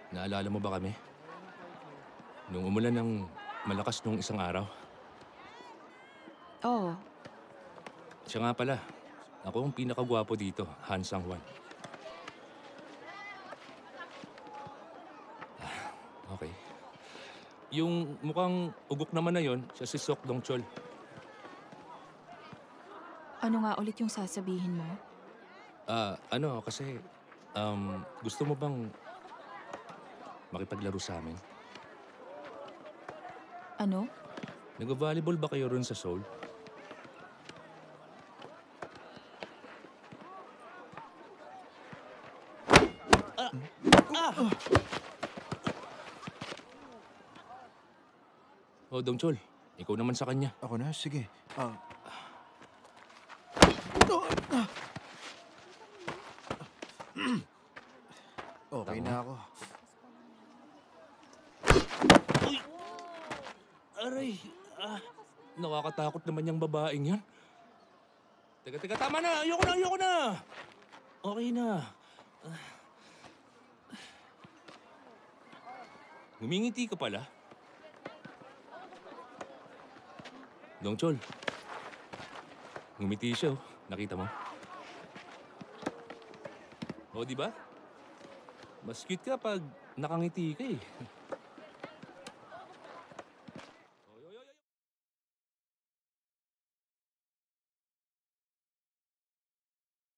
Naalala mo ba kami? Nung umulan ng malakas nung isang araw. Oo. Siya nga pala, ako ang pinakagwapo dito, Han Sang-Juan. Okay. Yung mukhang ugok naman na yon, siya si Sok Dong Chol. Ano nga ulit yung sasabihin mo? Kasi, gusto mo bang makipaglaro sa amin? Ano? Nag-volleyball ba kayo ron sa Seoul? O, Dong Chol, ikaw naman sa kanya. Ako na? Sige. Okay Tama. na ako. Uy! Aray! Nakakatakot naman yung babaeng yan. Teka, tama na! Ayoko na! Okay na. Ngumingiti ka pala. Dong Chol, ngumiti siya, oh. Nakita mo? O, di ba? Mas cute ka pag nakangiti ka eh.